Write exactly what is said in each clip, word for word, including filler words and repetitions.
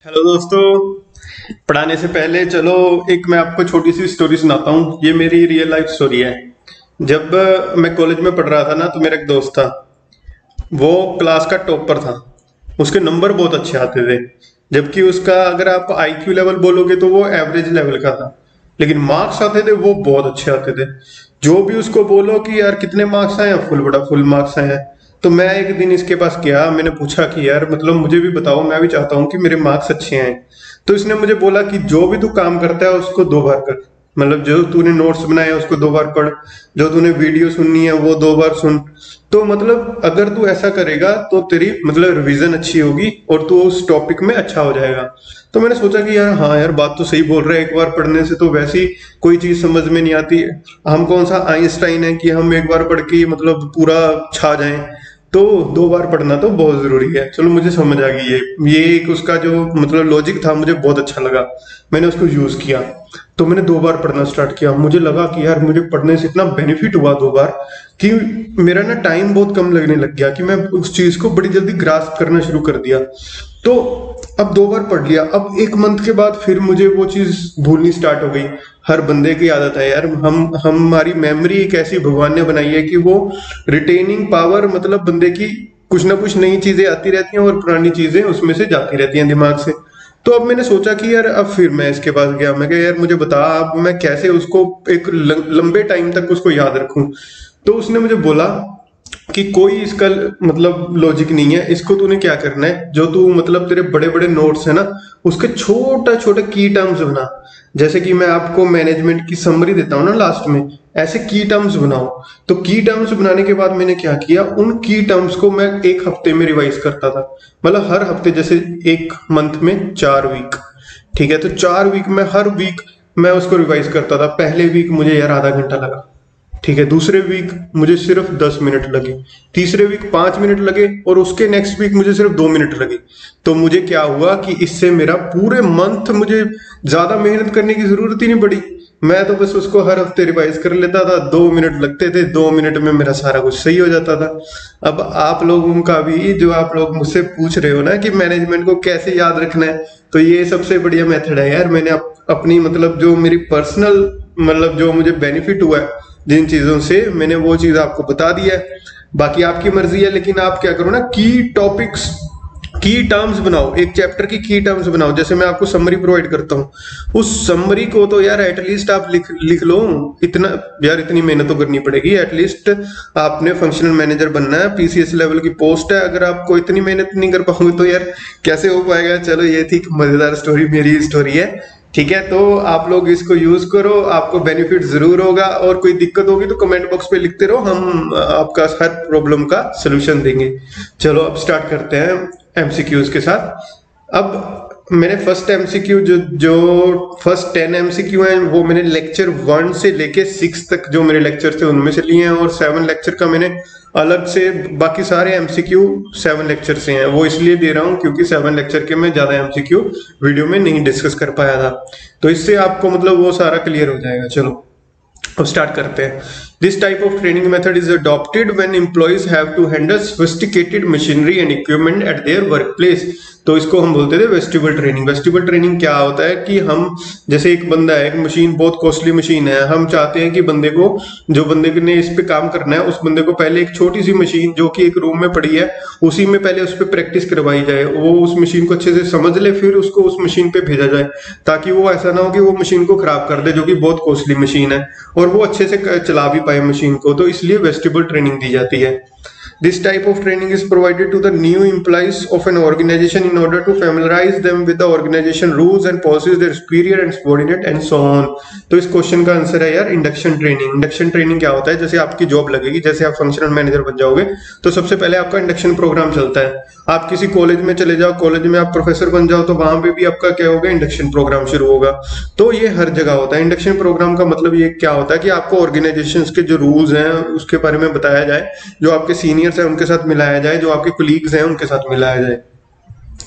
Hello दोस्तों। पढ़ाने से पहले चलो एक मैं आपको छोटी सी स्टोरी सुनाता हूँ। ये मेरी रियल लाइफ स्टोरी है। जब अ, मैं कॉलेज में पढ़ रहा था ना, तो मेरा एक दोस्त था। वो क्लास का टॉपर था। उसके नंबर बहुत अच्छे आते थे, जबकि उसका अगर आप आईक्यू लेवल बोलोगे तो वो एवरेज लेवल का था। लेकिन मार्क्स आते थे वो बहुत अच्छे आते थे। जो भी उसको बोलो कि यार कितने मार्क्स आए हैं, फुल बड़ा फुल मार्क्स आए हैं। तो मैं एक दिन इसके पास गया, मैंने पूछा कि यार मतलब मुझे भी बताओ, मैं भी चाहता हूँ कि मेरे मार्क्स अच्छे आए। तो इसने मुझे बोला कि जो भी तू काम करता है उसको दो बार कर। मतलब जो तूने नोट्स बनाए हैं उसको दो बार पढ़, जो तूने वीडियो सुननी है वो दो बार सुन। तो मतलब अगर तू ऐसा करेगा तो तेरी मतलब रिवीजन अच्छी होगी और तू उस टॉपिक में अच्छा हो जाएगा। तो मैंने सोचा कि यार हाँ यार, बात तो सही बोल रहा है। एक बार पढ़ने से तो वैसे ही कोई चीज समझ में नहीं आती। हम कौन सा आइंस्टाइन है कि हम एक बार पढ़ के मतलब पूरा छा जाएं। तो दो बार पढ़ना तो बहुत जरूरी है। चलो मुझे समझ आ गई। ये ये एक उसका जो मतलब लॉजिक था मुझे बहुत अच्छा लगा। मैंने उसको यूज किया। तो मैंने दो बार पढ़ना स्टार्ट किया। मुझे लगा कि यार मुझे पढ़ने से इतना बेनिफिट हुआ दो बार कि मेरा ना टाइम बहुत कम लगने लग गया, कि मैं उस चीज को बड़ी जल्दी ग्रास्प करना शुरू कर दिया। तो अब दो बार पढ़ लिया। अब एक मंथ के बाद फिर मुझे वो चीज भूलनी स्टार्ट हो गई। हर बंदे की आदत है यार, हम हम हमारी मेमोरी एक ऐसी भगवान ने बनाई है कि वो रिटेनिंग पावर, मतलब बंदे की कुछ ना कुछ नई चीजें आती रहती हैं और पुरानी चीजें उसमें से जाती रहती हैं दिमाग से। तो अब मैंने सोचा कि यार, अब फिर मैं इसके पास गया। मैं कहा यार मुझे बता, अब मैं कैसे उसको एक ल- लंबे टाइम तक उसको याद रखूं। तो उसने मुझे बोला कि कोई इसका मतलब लॉजिक नहीं है। इसको तूने क्या करना है, जो तू मतलब तेरे बड़े बड़े नोट्स है ना, उसके छोटा छोटे की टर्म्स बना। जैसे कि मैं आपको मैनेजमेंट की समरी देता हूँ ना लास्ट में, ऐसे की टर्म्स बनाओ। तो की टर्म्स बनाने के बाद मैंने क्या किया, उन की टर्म्स को मैं एक हफ्ते में रिवाइज करता था। मतलब हर हफ्ते, जैसे एक मंथ में चार वीक, ठीक है, तो चार वीक में हर वीक मैं उसको रिवाइज करता था। पहले वीक मुझे यार आधा घंटा लगा, ठीक है। दूसरे वीक मुझे सिर्फ दस मिनट लगे। तीसरे वीक पांच मिनट लगे और उसके नेक्स्ट वीक मुझे सिर्फ दो मिनट लगे। तो मुझे क्या हुआ कि इससे मेरा पूरे मंथ मुझे ज्यादा मेहनत करने की जरूरत ही नहीं पड़ी। मैं तो बस उसको हर हफ्ते रिवाइज कर लेता था। दो मिनट लगते थे, दो मिनट में मेरा सारा कुछ सही हो जाता था। अब आप लोगों का भी, जो आप लोग मुझसे पूछ रहे हो ना कि मैनेजमेंट को कैसे याद रखना है, तो ये सबसे बढ़िया मेथड है यार। मैंने अप, अपनी मतलब जो मेरी पर्सनल मतलब जो मुझे बेनिफिट हुआ है जिन चीजों से, मैंने वो चीज आपको बता दिया है। बाकी आपकी मर्जी है, लेकिन आप क्या करो ना, की टॉपिक्स, की टर्म्स बनाओ। एक चैप्टर की की टर्म्स बनाओ। जैसे मैं आपको समरी प्रोवाइड करता हूँ, उस समरी को तो यार एटलीस्ट आप लिख लिख लो। इतना यार, इतनी मेहनत तो करनी पड़ेगी एटलीस्ट। आपने फंक्शनल मैनेजर बनना है, पीसीएस लेवल की पोस्ट है। अगर आपको इतनी मेहनत नहीं कर पाओगे तो यार कैसे हो पाएगा। चलो ये थी एक मजेदार स्टोरी, मेरी स्टोरी है, ठीक है। तो आप लोग इसको यूज करो, आपको बेनिफिट जरूर होगा। और कोई दिक्कत होगी तो कमेंट बॉक्स पे लिखते रहो, हम आपका हर प्रॉब्लम का सोल्यूशन देंगे। चलो अब स्टार्ट करते हैं एमसीक्यूज के साथ। अब मैंने फर्स्ट एमसीक्यू जो जो फर्स्ट टेन एमसीक्यू हैं वो मैंने लेक्चर वन से लेके सिक्स तक जो मेरे लेक्चर थे उनमें से लिए हैं। और सेवन लेक्चर का मैंने अलग से, बाकी सारे एमसीक्यू सेवन लेक्चर से हैं। वो इसलिए दे रहा हूँ क्योंकि सेवन लेक्चर के मैं ज्यादा एमसीक्यू वीडियो में नहीं डिस्कस कर पाया था। तो इससे आपको मतलब वो सारा क्लियर हो जाएगा। चलो अब स्टार्ट करते हैं। This type of training method is adopted when employees have to handle sophisticated machinery and equipment at their work place. तो इसको हम बोलते थे वेस्टिबल ट्रेनिंग। वेस्टिबल ट्रेनिंग क्या होता है कि हम, जैसे एक बंदा है, एक मशीन बहुत कॉस्टली मशीन है, हम चाहते हैं कि बंदे को, जो बंदे ने इस पे काम करना है, उस बंदे को पहले एक छोटी सी मशीन जो कि एक रूम में पड़ी है, उसी में पहले उस पर प्रैक्टिस करवाई जाए। वो उस मशीन को अच्छे से समझ ले, फिर उसको उस मशीन पे भेजा जाए, ताकि वो ऐसा ना हो कि वो मशीन को खराब कर दे, जो कि बहुत कॉस्टली मशीन है, और वो अच्छे से चला भी पाए मशीन को। तो इसलिए वेस्टिबल ट्रेनिंग दी जाती है। This type of training is provided to the new employees of an organization in order to familiarize them with the organization rules and policies, their superior and subordinate and so on. तो इस question का answer है यार induction training. Induction training क्या होता है, जैसे आपकी जॉब लगेगी, जैसे आप फंक्शनल मैनेजर बन जाओगे तो सबसे पहले आपका इंडक्शन प्रोग्राम चलता है। आप किसी कॉलेज में चले जाओ, कॉलेज में आप प्रोफेसर बन जाओ, तो वहां पे भी आपका क्या होगा, इंडक्शन प्रोग्राम शुरू होगा। तो ये हर जगह होता है। इंडक्शन प्रोग्राम का मतलब ये क्या होता है कि आपको ऑर्गेनाइजेशंस के जो रूल्स हैं उसके बारे में बताया जाए, जो आपके सीनियर्स हैं उनके साथ मिलाया जाए, जो आपके कोलीग्स हैं उनके साथ मिलाया जाए।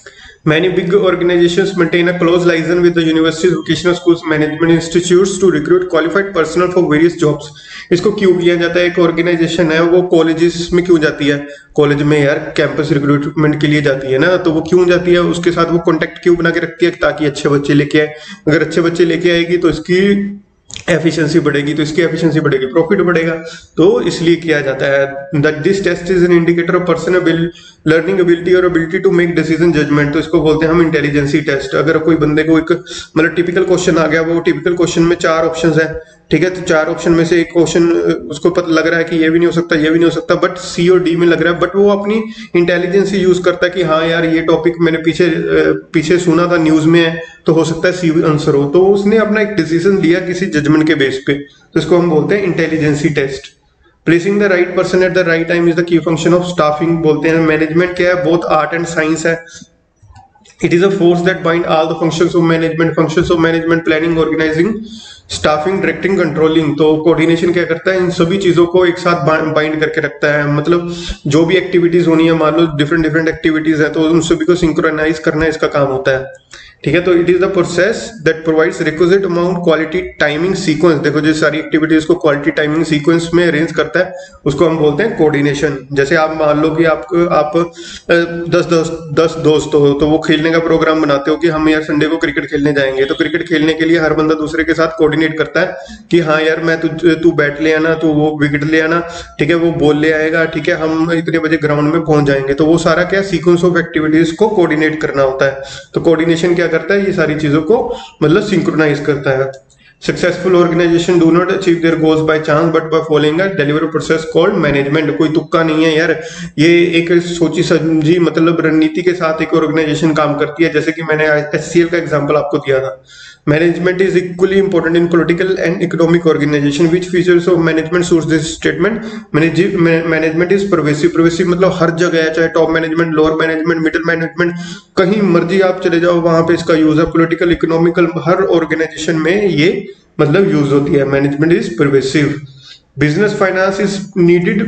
Many big organizations maintain a close liaison with the universities, vocational schools, management institutes to recruit qualified personnel for various jobs. इसको क्यों किया जाता है? एक ऑर्गेनाइजेशन है वो कॉलेजेस में क्यों जाती है? कॉलेज में यार कैंपस रिक्रूटमेंट के लिए जाती है ना, तो वो क्यों जाती है? उसके साथ वो कॉन्टेक्ट क्यों बना के रखती है? ताकि अच्छे बच्चे लेके आए। अगर अच्छे बच्चे लेके आएगी तो इसकी एफिशिएंसी बढ़ेगी, तो इसकी एफिशिएंसी बढ़ेगी, प्रॉफिट बढ़ेगा, तो इसलिए किया जाता है। That this test is an indicator of person learning ability और ability to make decision judgement. तो इसको बोलते हैं हम इंटेलिजेंसी टेस्ट। अगर कोई बंदे को एक मतलब टिपिकल क्वेश्चन आ गया, वो टिपिकल क्वेश्चन में चार ऑप्शंस है, ठीक है, तो चार ऑप्शन में से एक क्वेश्चन उसको पता लग रहा है कि ये भी नहीं हो सकता, ये भी नहीं हो सकता, बट सी और डी में लग रहा है, बट वो अपनी इंटेलिजेंस यूज करता है कि हाँ यार ये टॉपिक मैंने पीछे पीछे सुना था, न्यूज में है, तो हो सकता है सी आंसर हो, तो उसने अपना एक डिसीजन लिया किसी जजमेंट के बेस पे, तो इसको हम बोलते हैं intelligency test. Placing the right person at the right time is the key function of staffing. बोलते हैं मैनेजमेंट क्या है? बोथ आर्ट एंड साइंस है। It is a force that bind all the functions of management, functions of management, planning, organizing, staffing, directing, controlling। तो coordination क्या करता है? इन सभी चीजों को एक साथ बाइंड करके रखता है। मतलब जो भी एक्टिविटीज होनी है, मान लो डिफरेंट डिफरेंट एक्टिविटीज है, तो उन सभी को सिंक्रोनाइज करना इसका काम होता है, ठीक है। तो it is the process that provides requisite amount quality timing sequence. देखो जो सारी एक्टिविटीज को क्वालिटी टाइमिंग सीक्वेंस में अरेंज करता है, उसको हम बोलते हैं कोऑर्डिनेशन। जैसे आप मान लो कि आपको आप दस दस दस दोस्त हो, तो वो खेलने का प्रोग्राम बनाते हो कि हम यार संडे को क्रिकेट खेलने जाएंगे, तो क्रिकेट खेलने के लिए हर बंदा दूसरे के साथ कोऑर्डिनेट करता है कि हाँ यार मैं तू तू बैट ले आना, तू वो विकेट ले आना, ठीक है, वो बॉल ले आएगा, ठीक है, हम इतने बजे ग्राउंड में पहुंच जाएंगे। तो वो सारा क्या सीक्वेंस ऑफ एक्टिविटीज को कोऑर्डिनेट करना होता है। तो कोऑर्डिनेशन क्या करता है? ये सारी चीजों को मतलब सिंक्रोनाइज करता है। Successful organisation do not achieve their goals by chance but by following a delivery process called management. कोई तुक्का नहीं है यार, ये एक सोची समझी मतलब रणनीति के साथ एक ऑर्गेनाइजेशन काम करती है। जैसे कि मैंने एचसीएल का एग्जांपल आपको दिया था। Management is equally important in political and economic organisation. Which features of management suits this statement? Management is pervasive. Pervasive मतलब हर जगह है, चाहे top management, lower management, middle management, कहीं मर्जी आप चले जाओ वहां पे इसका यूज है। पॉलिटिकल, इकोनॉमिकल, हर ऑर्गेनाइजेशन में ये मतलब यूज होती है। Management is pervasive. Business finance is needed.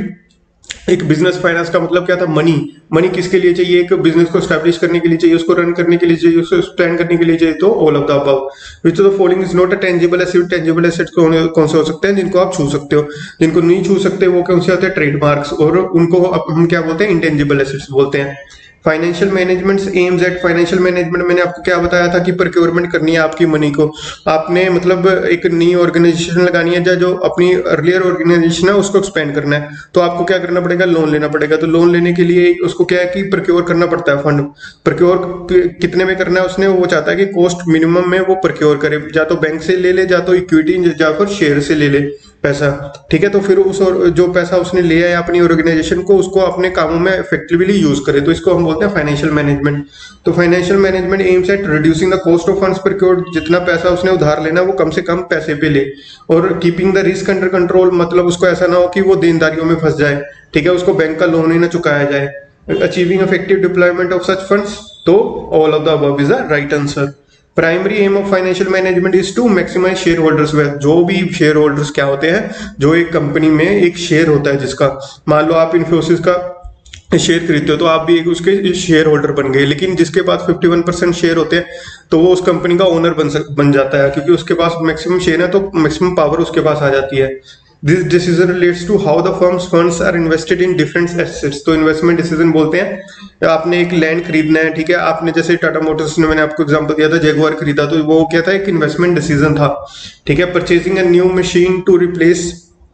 एक बिजनेस फाइनेंस का मतलब क्या था? मनी। मनी किसके लिए चाहिए? एक बिजनेस को स्टैब्लिश करने के लिए चाहिए, उसको रन करने के लिए चाहिए, उसको स्पेंड करने के लिए चाहिए। तो all of the above. Which of the following is not a tangible asset? Tangible asset कौन से हो सकते हैं? जिनको आप छू सकते हो। जिनको नहीं छू सकते वो कौन से होते हैं? ट्रेडमार्क्स। और उनको हम क्या बोलते हैं? इंटेंजिबल एसेट्स बोलते हैं। Financial management aims at. Financial management मैंने आपको क्या बताया था कि प्रोक्योरमेंट करनी है आपकी मनी को। आपने मतलब एक नई ऑर्गेनाइजेशन लगानी है, जो अपनी अर्लियर ऑर्गेनाइजेशन है उसको एक्सपेंड करना है, तो आपको क्या करना पड़ेगा? लोन लेना पड़ेगा। तो लोन लेने के लिए उसको क्या है कि प्रोक्योर करना पड़ता है फंड। प्रोक्योर कितने में करना है उसने? वो चाहता है कि कॉस्ट मिनिमम में वो प्रोक्योर करे, या तो बैंक से ले ले, या तो इक्विटी, या फिर शेयर से ले ले पैसा, ठीक है। तो फिर उस और जो पैसा उसने लिया है अपनी ऑर्गेनाइजेशन को, उसको अपने कामों में इफेक्टिवली यूज करे, तो इसको हम बोलते हैं फाइनेंशियल मैनेजमेंट। तो financial management aims at reducing the cost of funds procured. जितना पैसा उसने उधार लेना वो कम से कम पैसे पे ले। और keeping the risk under control, मतलब उसको ऐसा ना हो कि वो देनदारियों में फंस जाए, ठीक है, उसको बैंक का लोन ही ना चुकाया जाए। Achieving effective deployment of such funds. तो all of the above is the right answer. Primary aim of financial management is to maximise share holders wealth. जो भी शेयर होल्डर्स क्या होते हैं? जो एक कंपनी में एक शेयर होता है, जिसका मान लो आप इन्फोसिस का शेयर खरीदते हो, तो आप भी एक उसके शेयर होल्डर बन गए। लेकिन जिसके पास इक्यावन परसेंट शेयर होते हैं, तो वो उस कंपनी का ओनर बन सक बन जाता है, क्योंकि उसके पास मैक्सिमम शेयर है, तो मैक्सिमम पावर उसके पास आ जाती है। This decision relates to how the firms funds are invested in different assets. तो इन्वेस्टमेंट डिसीजन बोलते हैं, आपने एक लैंड खरीदना है, ठीक है, आपने जैसे टाटा मोटर्स ने मैंने आपको एग्जांपल दिया था, जगुआर खरीदा, तो वो क्या था? एक इन्वेस्टमेंट डिसीजन था, ठीक है। Purchasing a new machine to replace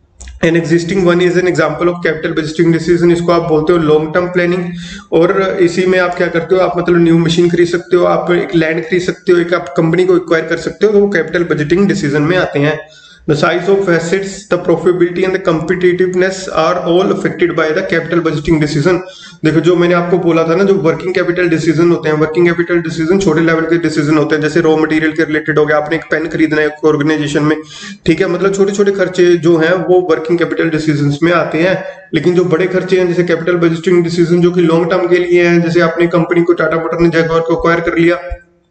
an existing one is an example of capital budgeting decision. इसको आप बोलते हो लॉन्ग टर्म प्लानिंग। और इसी में आप क्या करते हो? आप मतलब न्यू मशीन खरीद सकते हो, आप एक लैंड खरीद सकते हो, एक आप कंपनी को एक्वायर कर सकते हो, तो वो कैपिटल बजटिंग डिसीजन में आते हैं। The size of assets, the profitability and the competitiveness are all affected by the capital budgeting decision। देखो जो मैंने आपको बोला था ना, जो वर्किंग कैपिटल डिसीजन होते हैं, वर्किंग कैपिटल डिसीजन छोटे लेवल के डिसीजन होते हैं। जैसे रॉ मटेरियल के रिलेटेड हो गया, आपने एक पेन खरीदना है ऑर्गेनाइजेशन में, ठीक है, मतलब छोटे छोटे खर्चे जो हैं वो वर्किंग कैपिटल डिसीजन में आते हैं। लेकिन जो बड़े खर्चे हैं, जैसे कैपिटल बजटिंग डिसीजन जो कि लॉन्ग टर्म के लिए हैं, जैसे आपने कंपनी को टाटा मोटर ने जगुआर को एक्वायर कर लिया,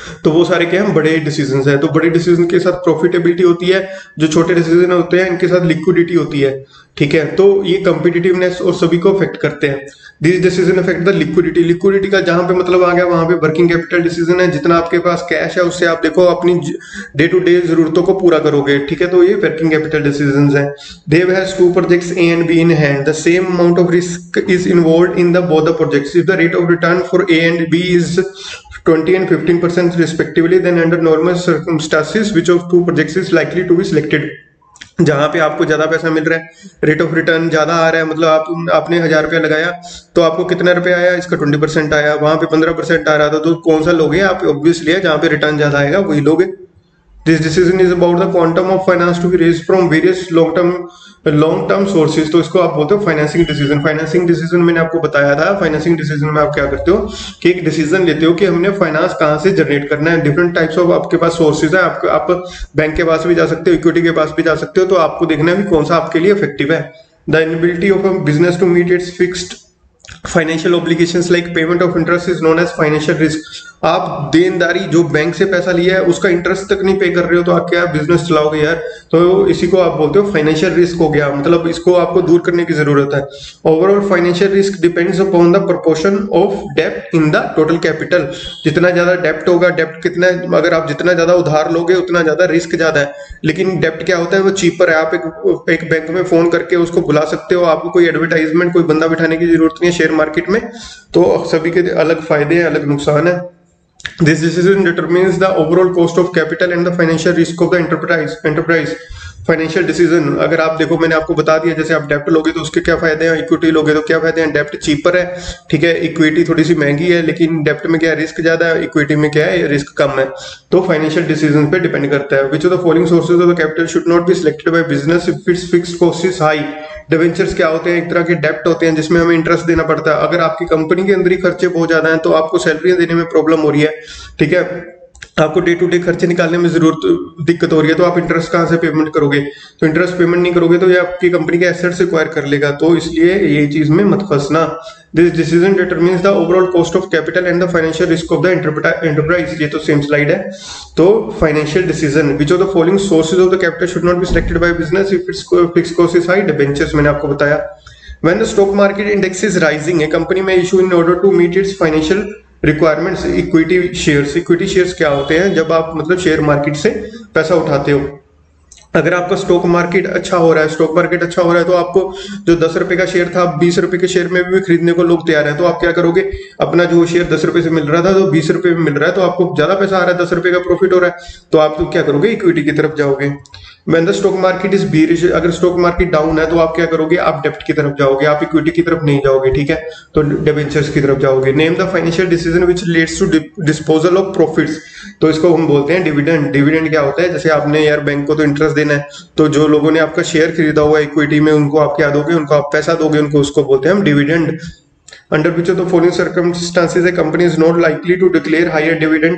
तो वो सारे क्या हैं, बड़े डिसीजंस हैं। तो बड़े डिसीजन के साथ प्रॉफिटेबिलिटी होती है, जो छोटे डिसीजन होते हैं इनके साथ लिक्विडिटी होती है, ठीक है। तो ये कम्पिटिटिवनेस और सभी को अफेक्ट करते हैं। This decision affect the liquidity. Liquidity का जहां पे मतलब आ गया वहां पे वर्किंग कैपिटल डिसीजन है, जितना आपके पास कैश है उससे आप देखो अपनी डे टू डे जरूरतों को पूरा करोगे, ठीक है। तो ये वर्किंग कैपिटल डिसीजन है। Dev has two projects A and B in hand, the same amount of risk is involved in the both the projects, if the rate of return for A and B is twenty and fifteen percent respectively, then under normal circumstances which of two projects is likely to be selected। जहां पे आपको ज्यादा पैसा मिल रहा है, rate of return ज्यादा आ रहा है, मतलब आप आपने हजार रुपया लगाया तो आपको कितना रुपया आया, इसका ट्वेंटी परसेंट आया, वहां पे पंद्रह परसेंट आ रहा था, तो कौन सा लोगे आप? ऑब्वियसली है जहां पे रिटर्न ज्यादा आएगा वही लोगे। This decision is about the quantum of finance to be raised from various long term long term sources. तो इसको आप बोलते हो फाइनेंसिंग डिसीजन। फाइनेंसिंग डिसीजन मैंने आपको बताया था, फाइनेंसिंग डिसीजन में आप क्या करते हो कि एक डिसीजन लेते हो कि हमने फाइनेंस कहां से जनरेट करना है। डिफरेंट टाइप्स ऑफ आपके पास सोर्सेज है, आप, आप बैंक के पास भी जा सकते हो, इक्विटी के पास भी जा सकते हो, तो आपको देखना है कि कौन सा आपके लिए इफेक्टिव है। The inability of a business to meet its fixed financial obligations like payment of interest is known as financial risk. आप देनदारी जो बैंक से पैसा लिया है उसका इंटरेस्ट तक नहीं पे कर रहे हो तो आप क्या बिजनेस चलाओगे यार? तो इसी को आप बोलते हो फाइनेंशियल रिस्क हो गया, मतलब इसको आपको दूर करने की जरूरत है। Overall financial risk depends upon the proportion of डेप्ट इन द टोटल कैपिटल। जितना ज्यादा डेप्ट होगा, डेप्ट कितना, अगर आप जितना ज्यादा उधार लोगे उतना ज्यादा रिस्क ज्यादा है। लेकिन डेप्ट क्या होता है, वो चीपर है। आप एक, एक बैंक में फोन करके उसको बुला सकते हो, आपको कोई एडवर्टाइजमेंट कोई बंदा बिठाने की जरूरत नहीं है शेयर मार्केट में। तो सभी के अलग फायदे हैं, अलग नुकसान है। This decision determines the overall cost of capital and the financial risk of the enterprise. Enterprise financial decision अगर आप देखो, मैंने आपको बता दिया, जैसे आप डेप्ट लोगे तो उसके क्या फायदे हैं, इक्विटी लोगे तो क्या फायदे हैं। डेप्ट चीपर है, ठीक है, इक्विटी थोड़ी सी महंगी है, लेकिन डेप्ट में क्या रिस्क ज्यादा है, इक्विटी में क्या है रिस्क कम है। तो फाइनेंशियल डिसीजन पे डिपेंड करता है। Which of the following sources of the capital should not be selected by business if its fixed cost is high. Debentures क्या होते हैं, एक तरह के डेप्ट होते हैं जिसमें हमें इंटरेस्ट देना पड़ता है। अगर आपकी कंपनी के अंदर ही खर्चे बहुत ज्यादा हैं तो आपको सैलरी देने में प्रॉब्लम हो रही है, ठीक है, आपको डे टू डे खर्चे निकालने में जरूरत दिक्कत हो रही है, तो आप इंटरेस्ट कहां से पेमेंट करोगे? तो इंटरेस्ट पेमेंट नहीं करोगे तो ये आपकी कंपनी के एसेट्स एक्वायर कर लेगा। तो इसलिए ये चीज में मत फंसना। This decision determines the overall cost of capital and the financial risk of the enterprise. ये तो सेम स्लाइड है। तो financial decision, which of the following sources of the capital should not be selected by business if its fixed cost is high. Debentures मैंने आपको बताया। When the stock market index is rising, a company may issue in order to meet its financial requirements equity shares. Equity shares क्या होते हैं, जब आप मतलब share market से पैसा उठाते हो। अगर आपका स्टॉक मार्केट अच्छा हो रहा है, स्टॉक मार्केट अच्छा हो रहा है तो आपको जो दस रुपए का शेयर था बीस रुपए के शेयर में भी खरीदने को लोग तैयार है। तो आप क्या करोगे, अपना जो शेयर दस रुपए से मिल रहा था तो बीस रुपए में मिल रहा है, तो आपको ज्यादा पैसा आ रहा है, दस रुपए का प्रॉफिट हो रहा है, तो आप तो क्या करोगे, इक्विटी की तरफ जाओगे। When the stock market is bearish, अगर स्टॉक मार्केट डाउन है तो आप क्या करोगे, आप डेप्ट की तरफ जाओगे, आप इक्विटी की तरफ नहीं जाओगे, ठीक है, तो डिबेंचर्स की तरफ जाओगे। Name the financial decision which leads to disposal of profits. तो इसको हम बोलते हैं डिविडेंड। डिविडेंड क्या होता है, जैसे आपने यार बैंक को तो इंटरेस्ट देना है, तो जो लोगों ने आपका शेयर खरीदा हुआ इक्विटी में उनको आप क्या दोगे, उनको आप पैसा दोगे, उनको उसको बोलते हैं हम dividend. Under which of the following circumstances a company is not likely to declare higher dividend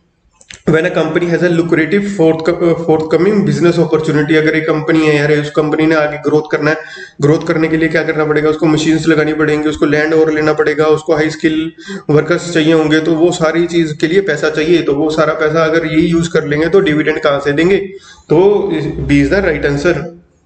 When a company has a lucrative forthcoming business opportunity। अगर एक कंपनी है यार, उस कंपनी ने आगे ग्रोथ करना है, ग्रोथ करने के लिए क्या करना पड़ेगा, उसको मशीन्स लगानी पड़ेंगी, उसको लैंड और लेना पड़ेगा, उसको हाई स्किल वर्कर्स चाहिए होंगे, तो वो सारी चीज के लिए पैसा चाहिए। तो वो सारा पैसा अगर यही यूज कर लेंगे तो डिविडेंड कहाँ से देंगे? तो B is the right answer.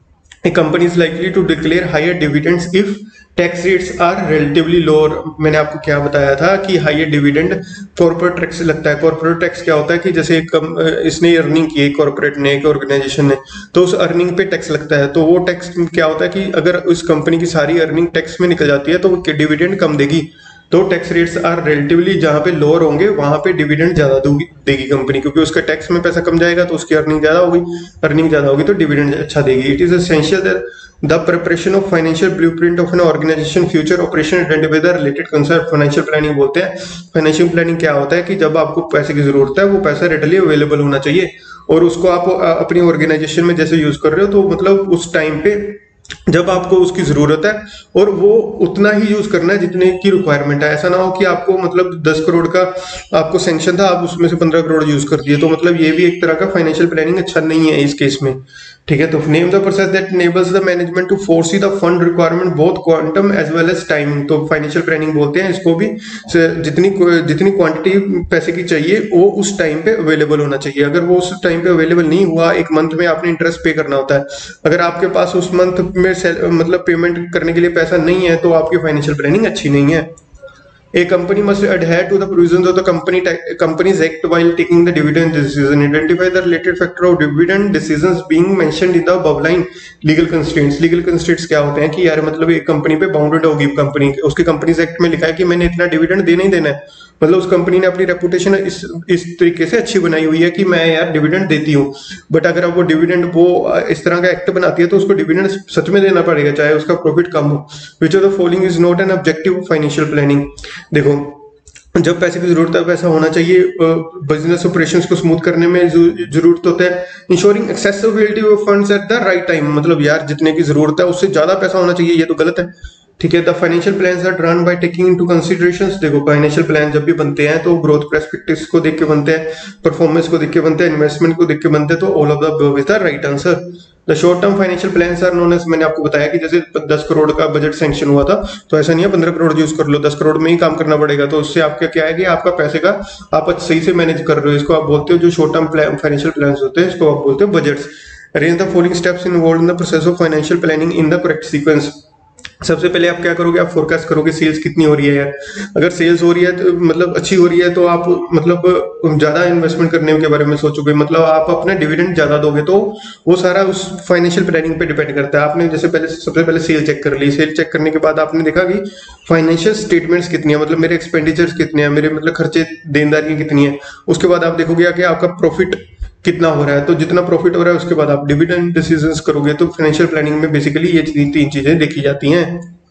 A company is likely to declare higher dividends if tax rates are relatively lower। मैंने आपको क्या बताया था कि हायर डिविडेंड कॉर्पोरेट टैक्स लगता है। कॉर्पोरेट टैक्स क्या होता है कि जैसे कम इसने अर्निंग की है कॉर्पोरेट ने, एक ऑर्गेनाइजेशन ने, तो उस अर्निंग पे टैक्स लगता है। तो वो टैक्स क्या होता है कि अगर उस कंपनी की सारी अर्निंग टैक्स में निकल जाती है तो वो डिविडेंड कम देगी। तो टैक्स रेट्स आर रिलेटिवली जहां पे लोअर होंगे वहां पे डिविडेंड ज्यादा देगी कंपनी, क्योंकि उसका टैक्स में पैसा कम जाएगा तो उसकी अर्निंग ज्यादा होगी, अर्निंग ज्यादा होगी तो डिविडेंड अच्छा देगी। It is essential that the preparation of financial blueprint of an organisation future operation identify the related concept. Financial planning बोलते हैं। फाइनेंशियल प्लानिंग क्या होता है कि जब आपको पैसे की जरूरत है वो पैसा रेडली अवेलेबल होना चाहिए और उसको आप अपनी ऑर्गेनाइजेशन में जैसे यूज कर रहे हो तो मतलब उस टाइम पे जब आपको उसकी जरूरत है, और वो उतना ही यूज करना है जितने की रिक्वायरमेंट है। ऐसा ना हो कि आपको मतलब दस करोड़ का आपको सैंक्शन था, आप उसमें से पंद्रह करोड़ यूज कर दिए, तो मतलब ये भी एक तरह का फाइनेंशियल प्लानिंग अच्छा नहीं है इस केस में। ठीक है, तो name the process that enables the management to foresee the fund requirement both quantum as well as timing. तो फाइनेंशियल प्लानिंग बोलते हैं इसको भी, जितनी जितनी क्वांटिटी पैसे की चाहिए वो उस टाइम पे अवेलेबल होना चाहिए। अगर वो उस टाइम पे अवेलेबल नहीं हुआ, एक मंथ में आपने इंटरेस्ट पे करना होता है, अगर आपके पास उस मंथ में मतलब पेमेंट करने के लिए पैसा नहीं है, तो आपकी फाइनेंशियल प्लानिंग अच्छी नहीं है। A company must adhere to the provisions of the company companies act while taking the dividend decision. Identify the related factor of dividend decisions being mentioned in the above line. Legal constraints. Legal constraints क्या होते हैं कि यार मतलब एक company पे bounded होगी company, उसके कंपनीज एक्ट में लिखा है कि मैंने इतना डिविडेंड देना ही देना है। मतलब उस कंपनी ने अपनी रेपुटेशन इस इस तरीके से अच्छी बनाई हुई है कि मैं यार डिविडेंड देती हूँ, बट अगर अब वो डिविडेंड वो इस तरह का एक्ट बनाती है तो उसको डिविडेंड सच में देना पड़ेगा चाहे उसका प्रॉफिट कम हो। Which of the following is not an objective financial planning. देखो, जब पैसे की जरूरत है पैसा होना चाहिए, बिजनेस ऑपरेशंस को स्मूथ करने में जरूरत होता है। Ensuring accessibility of funds at the right time, मतलब यार जितने की जरूरत है उससे ज्यादा पैसा होना चाहिए, ये तो गलत है। ठीक है, the financial plans are drawn by taking into considerations. देखो, फाइनेंशियल प्लान जब भी बनते हैं तो ग्रोथ पर्सपेक्टिव्स को देख के बनते हैं, परफॉर्मेंस को देख के बनते हैं, इन्वेस्टमेंट को देख के बनते हैं, तो all of the above is the right answer. The short term financial plans are known as, मैंने आपको बताया कि जैसे दस करोड़ का बजट सैंक्शन हुआ था, तो ऐसा नहीं है पंद्रह करोड़ यूज कर लो, दस करोड़ में ही काम करना पड़ेगा। तो उससे आपका क्या है कि आपका पैसे का आप सही से मैनेज कर रहे हो, इसको आप बोलते हो जो शॉर्ट टर्म फाइनेंशियल प्लान्स होते हैं, इसको आप बोलते हो budgets. Arrange the following steps involve in the process of financial planning in the correct sequence. सबसे पहले आप क्या करोगे, आप फोरकास्ट करोगे सेल्स कितनी हो रही है यार। अगर सेल्स हो रही है तो मतलब अच्छी हो रही है, तो आप मतलब ज्यादा इन्वेस्टमेंट करने के बारे में सोचोगे, मतलब आप अपना डिविडेंड ज्यादा दोगे, तो वो सारा उस फाइनेंशियल प्लानिंग पे डिपेंड करता है। आपने जैसे पहले सबसे पहले सेल चेक कर ली, सेल चेक करने के बाद आपने देखा कि फाइनेंशियल स्टेटमेंट्स कितनी है, मतलब मेरे एक्सपेंडिचर्स कितने हैं, मेरे मतलब खर्चे देनदारियां कितनी है। उसके बाद आप देखोगे कि आपका प्रॉफिट कितना हो रहा है, तो जितना प्रॉफिट हो रहा है उसके बाद आप डिविडेंड डिसीजंस करोगे। तो फाइनेंशियल प्लानिंग में बेसिकली ये तीन चीजें देखी जाती हैं।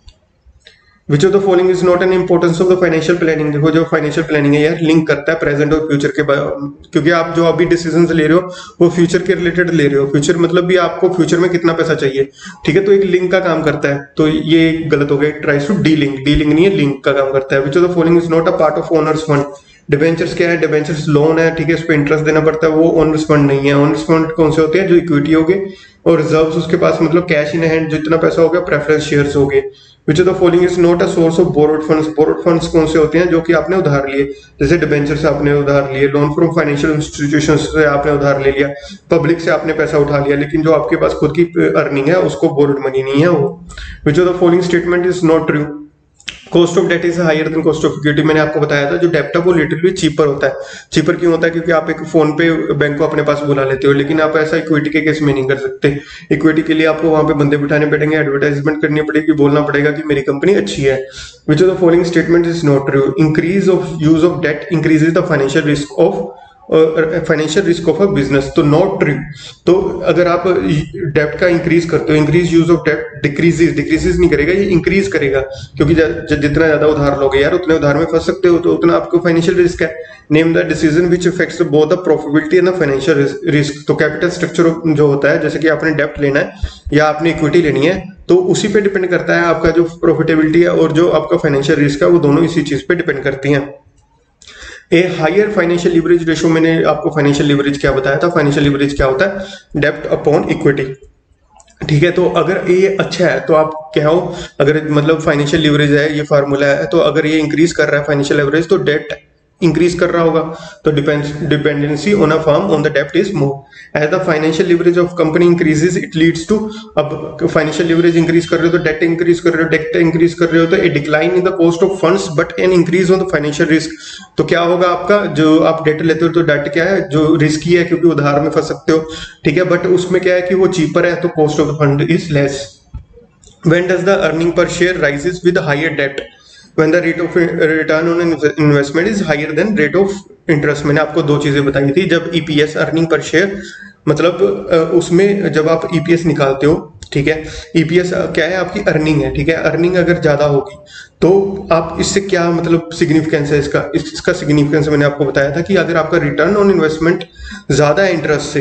Which of the following is not an importance of the financial planning. देखो, जो फाइनेंशियल प्लानिंग है यार लिंक करता है प्रेजेंट और फ्यूचर के, क्योंकि आप जो अभी डिसीजंस ले रहे हो वो फ्यूचर के रिलेटेड ले रहे हो। फ्यूचर मतलब भी आपको फ्यूचर में कितना पैसा चाहिए, ठीक है, तो एक लिंक का काम करता है। तो ये गलत हो गया, tries to delink, delink नहीं है, लिंक का काम करता है। Which of the following is not a part of owners fund. Debentures क्या है, डिबेंचर्स लोन है, ठीक है, इस पे इंटरेस्ट देना पड़ता है, वो ओनर्स फंड नहीं है। ओनर्स फंड कौन से होते हैं, जो इक्विटी हो गए, और रिजर्व्स उसके पास मतलब कैश इन हैंड जितना पैसा हो गया, प्रेफरेंस शेयर्स हो गए। Which of the following is not a source of borrowed funds. Borrowed funds कौन से होते हैं, जो कि आपने उधार लिए, जैसे डिबेंचर से आपने उधार लिए, लोन फ्रॉम फाइनेंशियल इंस्टीट्यूशन से आपने उधार ले लिया, पब्लिक से आपने पैसा उठा लिया, लेकिन जो आपके पास खुद की अर्निंग है उसको बोरोड मनी नहीं है वो। Which of the following statement is not true. Cost of debt is higher than cost of equity. मैंने आपको बताया था जो डेप्ट है वो लिटरली चीपर होता है। चीपर क्यों होता है, क्योंकि आप एक फोन पे बैंक को अपने पास बुला लेते हो, लेकिन आप ऐसा इक्विटी के केस में नहीं कर सकते। इक्विटी के लिए आपको वहां पे बंदे बिठाने पड़ेंगे, एडवर्टाइजमेंट करनी पड़ेगी, बोलना पड़ेगा कि मेरी कंपनी अच्छी है। Which of the following statement is not true. Increase of use of debt increases the financial risk of financial risk of a business. तो नॉट ट्रू। तो अगर आप डेप्ट का इंक्रीज करते हो, इंक्रीज यूज ऑफ डेप्ट डिक्रीजेस, डिक्रीजेस नहीं करेगा, ये इंक्रीज करेगा, क्योंकि जितना ज्यादा उधार लोगे यार उतने उधार में फंस सकते हो, तो उतना आपको फाइनेंशियल रिस्क है। Name the decision which effects both the profitability and the financial risk. तो कैपिटल स्ट्रक्चर जो होता है, जैसे कि आपने डेप्ट लेना है या आपने इक्विटी लेनी है, तो उसी पे डिपेंड करता है आपका जो प्रॉफिटेबिलिटी है और जो आपका फाइनेंशियल रिस्क है, वो दोनों इसी चीज पे डिपेंड करती हैं। A higher financial leverage ratio, मैंने आपको फाइनेंशियल लिवरेज क्या बताया था, फाइनेंशियल लिवरेज क्या होता है, डेप्ट अपॉन इक्विटी, ठीक है। तो अगर ये अच्छा है तो आप क्या हो, अगर मतलब फाइनेंशियल लिवरेज है, ये फार्मूला है, तो अगर ये इंक्रीज कर रहा है फाइनेंशियल लिवरेज, तो डेट इंक्रीज कर रहा होगा, तो dependency on a firm on the डेप्ट is more. As the financial leverage of company increases it leads to, अब फाइनेंशियल लिवरेज इंक्रीज कर रहे हो तो डेट इंक्रीज कर रहे हो, डेट इंक्रीज कर रहे हो तो a decline in the cost of funds but an increase on the financial risk. तो क्या होगा आपका, जो आप डेट लेते हो तो डेट क्या है, जो रिस्की है क्योंकि उधार में फंस सकते हो, ठीक है, बट उसमें क्या है कि वो चीपर है, तो cost of the fund is less. When does the earning per share rises with higher debt, when the rate of return on investment is higher than rate of interest। मैंने आपको दो चीजें बताई थी, जब ईपीएस अर्निंग पर शेयर, मतलब उसमें जब आप ईपीएस निकालते हो, ठीक है, ईपीएस क्या है, आपकी अर्निंग है, ठीक है, अर्निंग अगर ज्यादा होगी तो आप इससे क्या मतलब सिग्निफिकेंस है इसका, इसका सिग्निफिकेंस मैंने आपको बताया था कि अगर आपका रिटर्न ऑन इन्वेस्टमेंट ज्यादा है इंटरेस्ट से,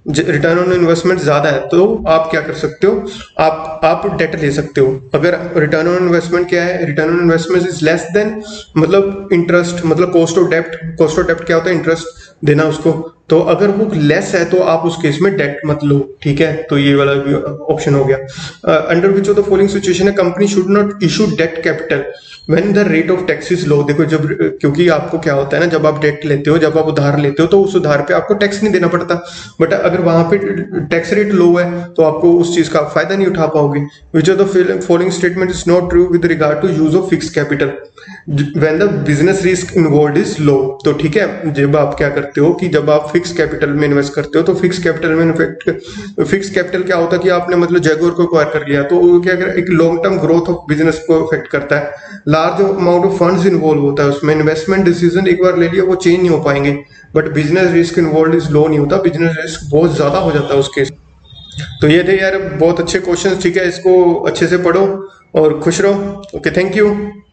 रिटर्न ऑन इन्वेस्टमेंट ज्यादा है, तो आप क्या कर सकते हो, आप आप डेट ले सकते हो। अगर रिटर्न ऑन इन्वेस्टमेंट क्या है, return on investment is less than, मतलब इंटरेस्ट, मतलब कॉस्ट ऑफ डेप्ट, कॉस्ट ऑफ डेप्ट क्या होता है, इंटरेस्ट देना उसको। तो अगर वो लेस है तो आप उस केस में डेट मत लो, ठीक है। तो ये वाला भी ऑप्शन हो गया। Under which of the following situation है company should not issue debt capital when the rate of tax is low. देखो जब, क्योंकि आपको क्या होता है ना, जब आप डेट लेते हो, जब आप उधार लेते हो, तो उस उधार पे आपको टैक्स नहीं देना पड़ता। बट अगर वहां पे टैक्स रेट लो है तो आपको उस चीज का फायदा नहीं उठा पाओगे। Which of the following statement is not true with regard to use of fix capital when the business risk involved is low. तो ठीक है, जब आप क्या करते हो कि जब आप फिक्स कैपिटल में इन्वेस्ट करते हो, तो फिक्स कैपिटल में इफेक्ट, फिक्स कैपिटल क्या होता है कि आपने मतलब जैगुआर को एक्वायर कर लिया, तो वो क्या कर, एक long term growth of business को इफेक्ट करता है। Large amount of funds involve होता है उसमें, इन्वेस्टमेंट डिसीजन एक बार ले लिया वो चेंज नहीं हो पाएंगे। But business risk involve is low नहीं होता, बिजनेस रिस्क बहुत ज्यादा हो जाता है उस केस। तो ये थे यार बहुत अच्छे क्वेश्चन, ठीक है, इसको अच्छे से पढ़ो और खुश रहो। Okay, thank you.